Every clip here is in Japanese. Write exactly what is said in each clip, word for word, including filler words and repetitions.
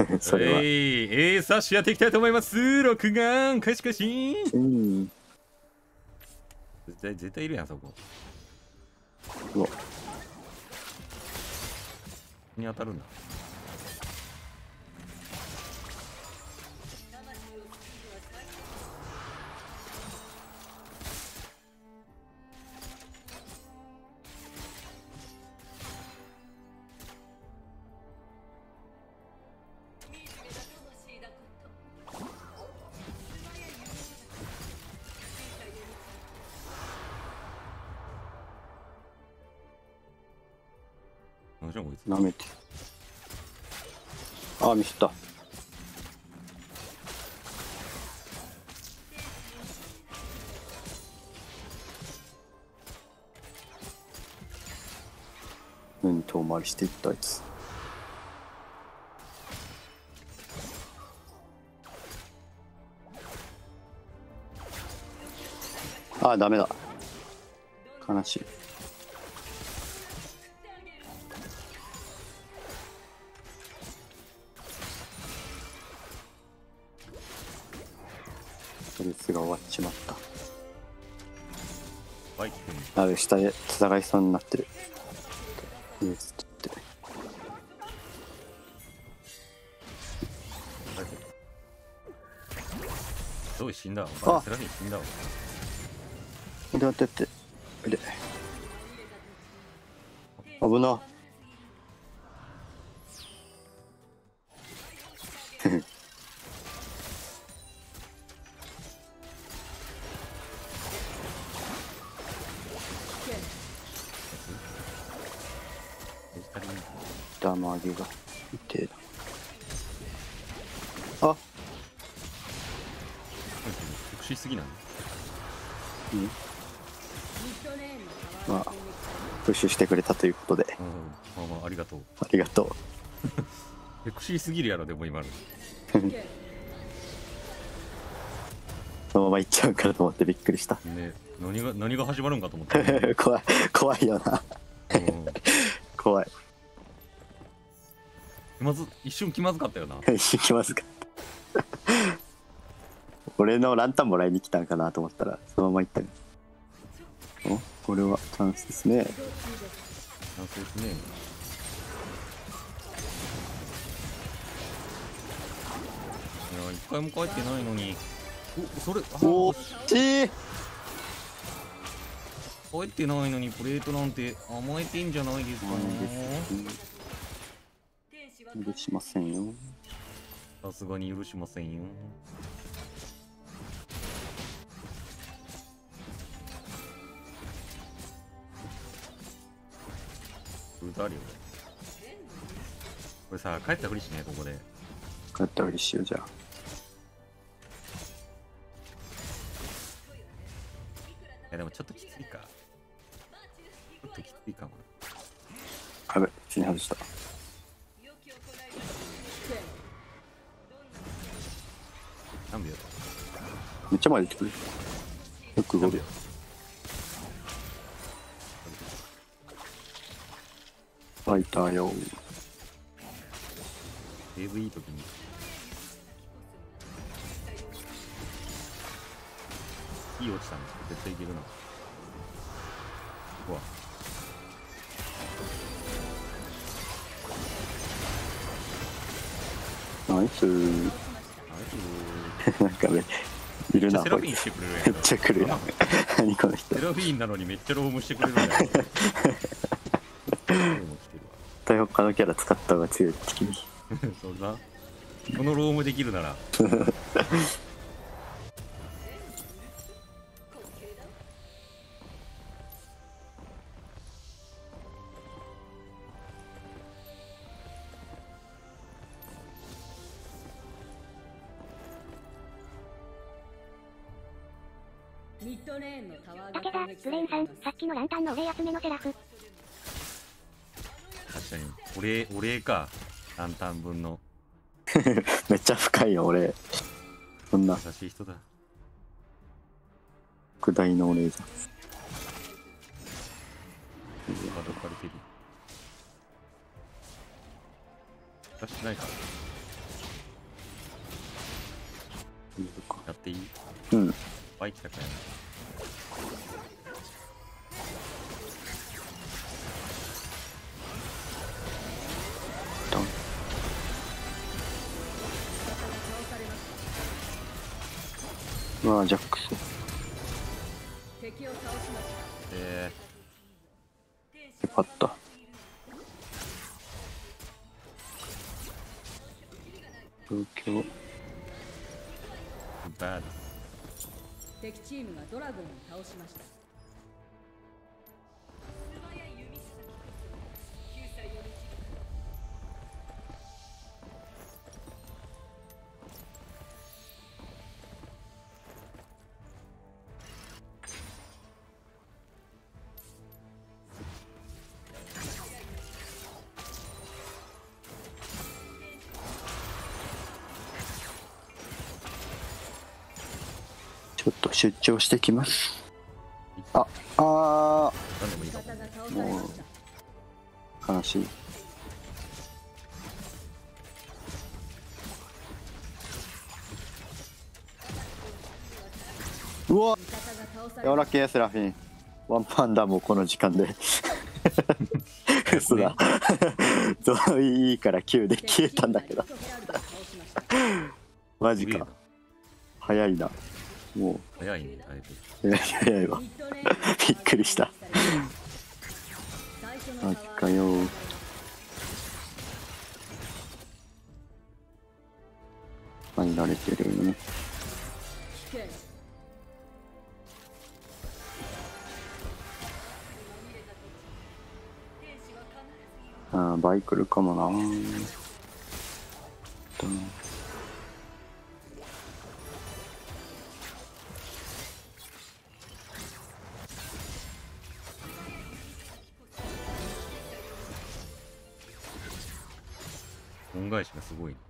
それは。 えい、えー、さあ、やっていきたいと思います。録画開始開始。 うん。 絶対、絶対いるやん、そこ。 うわ。 に当たるんだ。何じゃんこいつ。 なめて。あ、ミスった。うん遠回りしていったあいつ。あ、ダメだ。悲しい。レースが終わっちまった。 バイキ君。 あれ下で戦いそうになってる。レースってどうい死んだわ。バイセラフィン死んだわ。 で待ってって。で危な。ダマ上げが痛えな。あ特殊すぎなんだ。 うん。まあプッシュしてくれたということで、 うん、まあまあありがとう。 ありがとう。 セクシーすぎるやろでも今の。 そのまま行っちゃうかと思ってびっくりした。 ね、何が何が始まるんかと思った。 怖い怖いよな。 うん、 怖い。 まず一瞬気まずかったよな。 行きますか。俺のランタンもらいに来たんかなと思ったらそのまま行ったね。お、これはチャンスですね。 チャンスですね。いや一回も帰ってないのに。お、それおっちい。 帰ってないのにプレートなんて甘えてんじゃないですかね。 許しませんよ。 さすがに許しませんよ。ウルトあるよ。これさ、帰ったふりしね、ここで。 帰ったふりしようじゃあ。 いやでもちょっときついか。ちょっときついかも。 あべ、死に外した。 何秒だ。 めっちゃ前出てくる。よくごびょう。ファイターよ。 セーブいい時に。いい落ちたんですけど絶対いけるな。うわ。 ナイスー。なんかね、いるな。 セラフィンしてくれるやん。 めっちゃ来るやん。何この人。 セラフィンなのにめっちゃロームしてくれるんだよ。 対他のキャラ使った方が強いって君。 そんなこのロームできるなら。 武田、ブレインさん、さっきのランタンのお礼集めのセラフ。 確かにお礼お礼か。ランタン分の。 めっちゃ深いよ俺。そんな優しい人だ。 特大のお礼じゃん。 どかれてる。出してないか。 いいのか。 やっていい？ うん。 バイ来たかやな。 ドン。うわー、ジャックス。 えよかった。東京。 ー、バーです。 敵チームがドラゴンを倒しました。 ちょっと出張してきます。あ、あ何でもいいかも。 味方が倒されました。 ー、悲しい。うわ、 味方が倒されやわまらけえセラフィン。ワンパンダもこの時間で。嘘だ。そういいからきゅうで消えたんだけど。マジか。早いな。も早いね、だいぶ。 う、早いわ。びっくりした。マジかよ。何慣れてるね。あー、バイ来るかもな。と恩返しがすごい。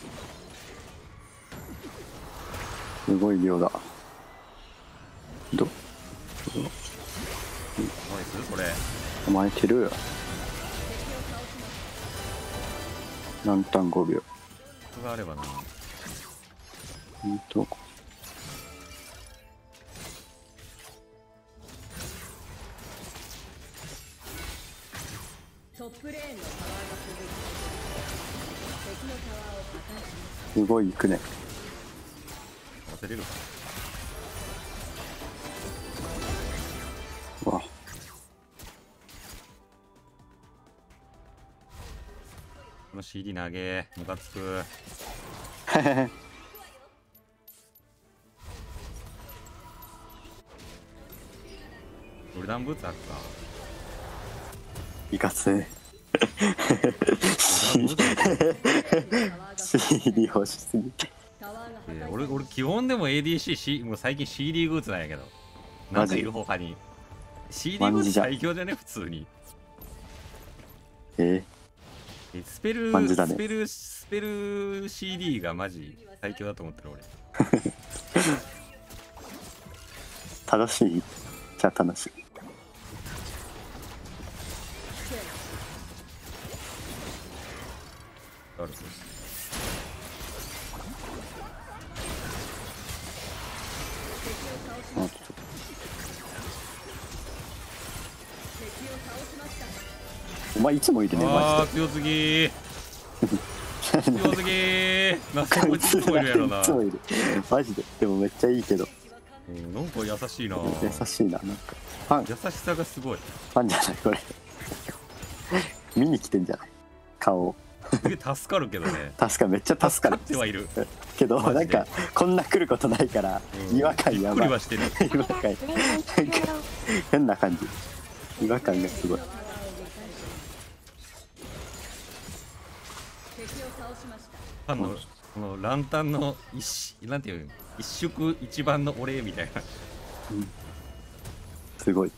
すごい量だ。どお前するそれ。 甘えてる。何ターンごびょう。 それがあればな。 ほんと。 トップレーンのタワーが続いて敵のタワーを破壊します。 すごい行くね。 当てれるか。 わ、 この シーディー 投げムカつく。ドルダンブーツあるか。 いかつい。 ドルダンブーツシーディー 欲しすぎて。 タワーが破えー壊され俺俺基本でも エーディーシー、C、もう最近 シーディー グーツなんやけど、なんかいる他に シーディー グーツ最強じゃね普通に。 ええスペル、 マジだねスペルスペル シーディー がマジ最強だと思ってる俺。 ー、楽しい。じゃあ楽しい。 あるあ、お前いつもいるね、 あマー強すぎージで。 強すぎーなぜこいついつもいるやろな。 いつもいる。マジで。でもめっちゃいいけど。 うんなんか優しいな。 優しいな。なんか。ファン、 優しさがすごい。 ファンじゃないこれ。見に来てんじゃない顔を。 すげえ助かるけどね。 確かめっちゃ助かるってはいる。 けど、 マジでなんかこんな来ることないからうん違和感やびっくばい。 りはしてる。 違和感なんか変な感じ。違和感がすごい。 ファンのこのランタンの一なんていうの一色一番のお礼みたいな。 すごい。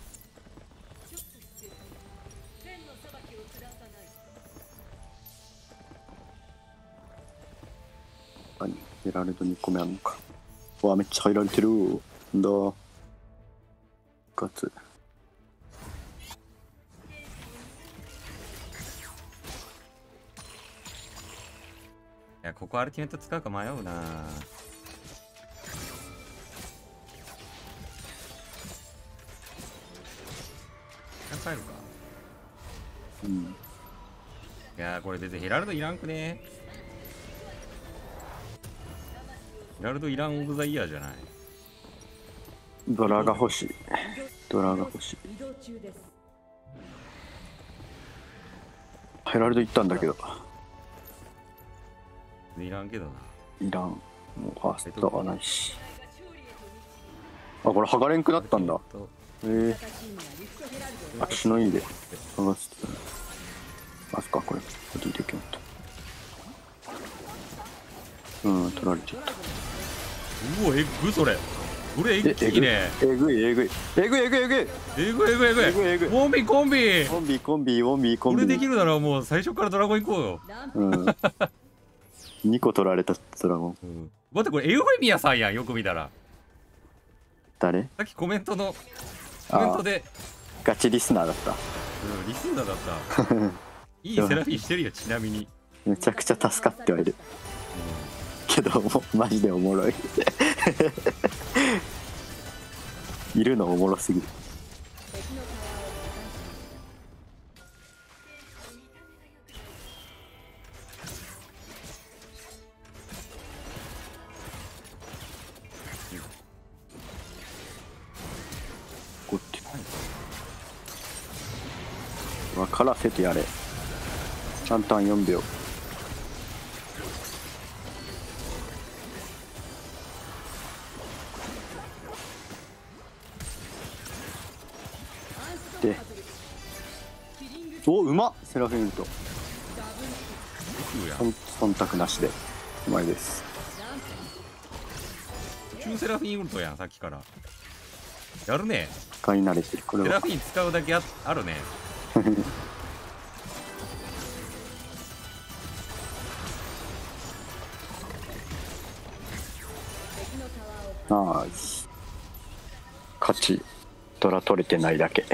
あ、ゲラルドにこめあんのか。うわ、めっちゃ入られてる。んだ。ガツ。 いやここアルティメット使うか迷うな。 帰るか。 うん。 いやーこれ別にヘラルドいらんくね。ヘラルドいらんオブザイヤーじゃない。 ドラが欲しい。ドラが欲しい。 移動中です。 ヘラルド行ったんだけど。 いらんけどな。 いらん。もうファーストはないし。あ、これ剥がれんくなったんだ。ええー。私のいいで剥がしてたね。あ、そっか、これボディできなかった。うん、取られていった。 うお、えっぐそれ。これえっきいね。 えぐいえぐいえぐいえぐいえぐいえぐいえぐいえぐいえぐいえぐいコンビコンビコンビコンビコンビコンビ。 これできるならもう最初からドラゴン行こうよ。 うん。にこ取られたドラゴン。 うん、待ってこれエウフェミアさんやん、よく見たら。 誰？ さっきコメントのコメントでガチリスナーだった。 うん、リスナーだったいいセラフィーしてるよ、ちなみに。 めちゃくちゃ助かってはいるけど、もうマジでおもろいいるのおもろすぎる。こっち分からせてやれ。ちゃんとよんびょう。で、お、うまっ。セラフィンと忖度なしでうまいです。 宇宙セラフィンウルトやん、さっきからやるね。 使い慣れてる。これはセラフィン使うだけ あ, あるねナイス。勝ち。ドラ取れてないだけ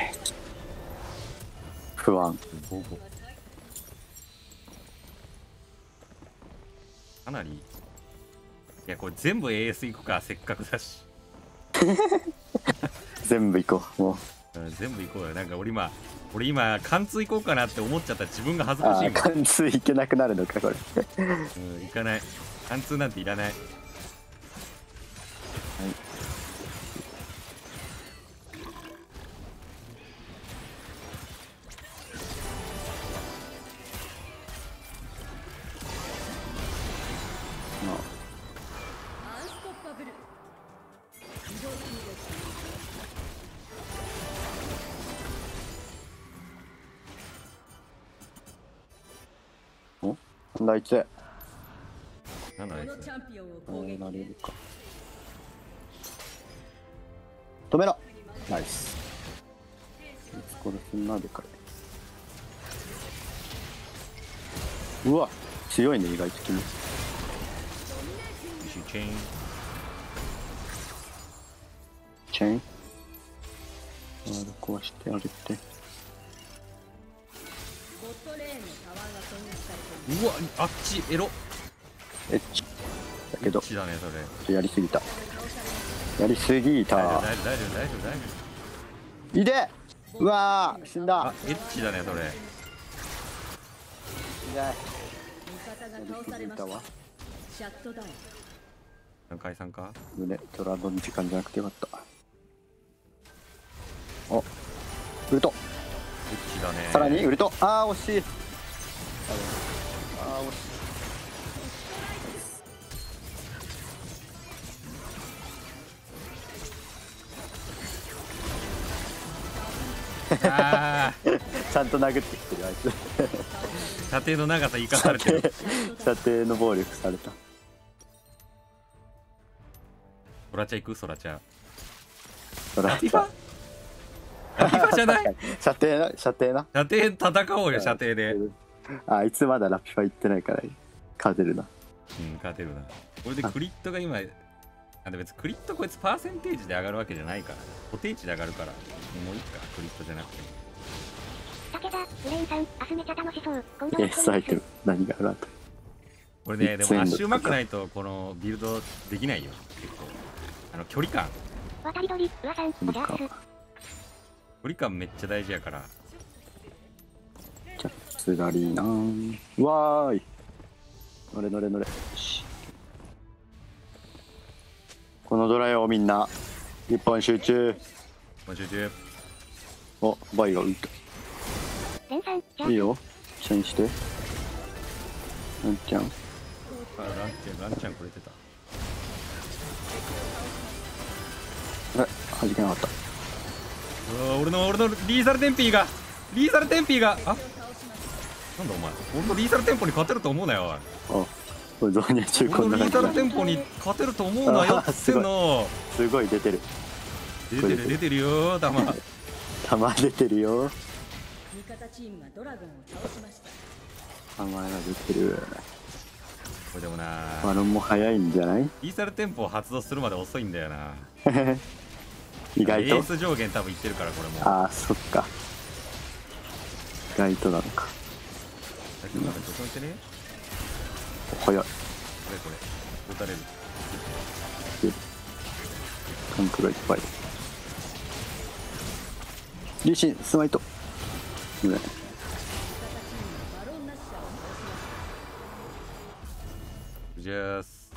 不安。 ボボかなり。いやこれ全部 エーエス いくか、せっかくだし全部いこう。もう、 うん、全部いこうよ。なんか俺今俺今貫通いこうかなって思っちゃった自分が恥ずかしいもん。 あー、貫通いけなくなるのかこれうん、いかない。貫通なんていらない。 なんだあいつ。 なんだあいつ。 このチャンピオンをどう攻撃なれるか。止めろ。ナイス。これすんなでかい。うわ、強いね意外と君。 チェーンチェーン。あー、壊してあげて。 ボットレーンのタワーが攻撃されている。 うわ、あっちエロ。 エッチだけどエッチだねそれ。 やりすぎた。やりすぎた。 大丈夫大丈夫大丈夫大丈夫。 いで。うわー、死んだあ。エッチだねそれ。 いない。 味方が倒されました。シャットダウン。 何回さんか。 胸トラドの時間じゃなくてよかった。お、ウルト。 エッチだね。 さらにウルト。あー惜しい。あー惜しい。 あーちゃんと殴ってきてるあいつ射程の長さ生かされてる。 射程の暴力された。 ソラチャ行く。ソラチャ。 そらラティファラティファじゃない射程な射程な。 射程戦おうよ、射程で。うん、 あいつまだラピュファ行ってないから勝てるな。 勝てるな。これでクリットが今、あで別にクリットこいつパーセンテージで上がるわけじゃないから、固定値で上がるから、もういいか、クリットじゃなくても。 武田、ブレインさん、明日めちゃ楽しそう。今度エースアイテム何があるあと。 これね、でも全部アッシュうまくないとこのビルドできないよ、結構。あの距離感。 渡り鳥、うわさん、おじゃーす。 距離感めっちゃ大事やから。 すがりーなー。わーい。乗れ乗れ乗れ。よし。このドライをみんな一本集中。 もう集中。 お、バイが浮いた。 レンさん、じゃあいいよ。チェンして。なんちゃん。 あ、ランちゃん、ランちゃんくれてた。 え、弾けなかった。 うわ、俺の俺のリーサルテンピーがリーサルテンピーがあ、なんだお前、俺のリーサルテンポに勝てると思うなよ。 あ、これ導入中俺こんなのリーサル感じだ。 テンポに勝てると思うなよっつってんの。 すごい出てる。 出てる出てるよ、たま。 弾出てるよ。 味方チームがドラゴンを倒しました。 弾が出てる。 これでもな、 バロンも早いんじゃない？ リーサルテンポを発動するまで遅いんだよな。 意外と。 エース上限多分いってるから、これも。 ああ、そっか。意外となのか。 さっきまでちょっと待ってね。 早い。 これこれ打たれる。 タンクがいっぱい。リーシン、スマイト。うわ味方チームがバロンナッシャーを倒しました。 じゃあす。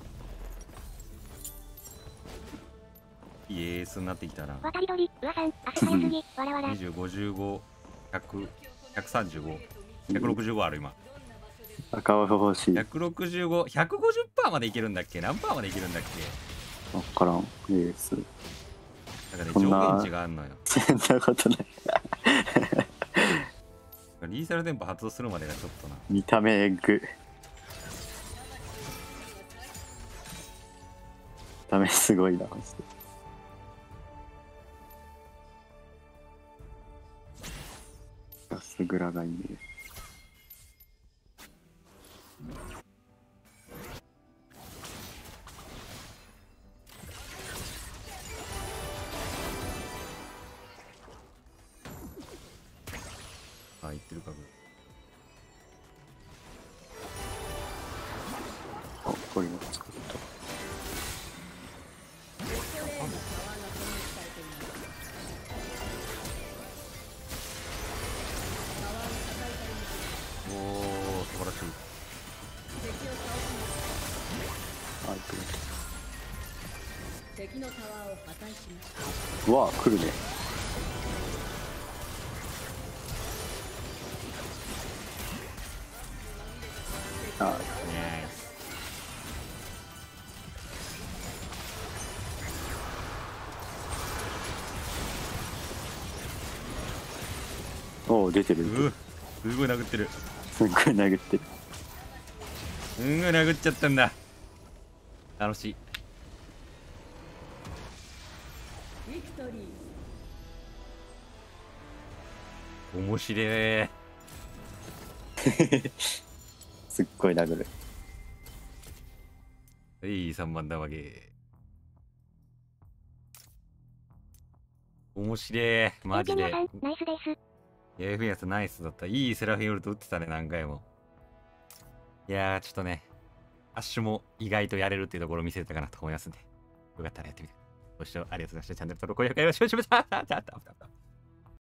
いいエースになってきたな。 渡り鳥、うわさん、あす早すぎ、わらわらに。じゅう、ごじゅうご、ひゃく、ひゃくさんじゅうご、ひゃくろくじゅうごある今。 赤は欲しい。 ひゃくろくじゅうご、ひゃくごじゅっパーセント までいけるんだっけ？何パーまでいけるんだっけ？ わからん。エース。 なんかね、 そんな上限値があんのよ。 そんなことない。 リーサルテンポ発動するまでがちょっとな。 見た目エッグ。見た目すごいな。ガスグラがいいね。 あ、言ってるかぐ。 あ、これも作った。 おー、素晴らしい。 あ、いくね。 敵のタワーを破壊しました。 うわ、来るね。あ、 ナイス。 おお、出てる。 うわ、すごい殴ってる。 すっごい殴ってる。 すんごい殴っちゃったんだ。楽しい。 ビクトリー。 面白い。 すっごい殴る。 はい、さんばんだわけ。面白い。マジで。 エンジニアさん、ナイスです。 いや、エフやつナイスだった。いいセラフィンウルト打ってたね、何回も。いやー、ちょっとね、アッシュも意外とやれるっていうところを見せたかなと思いますんで、よかったらやってみて。ご視聴ありがとうございました。チャンネル登録、高評価よろしくお願いします。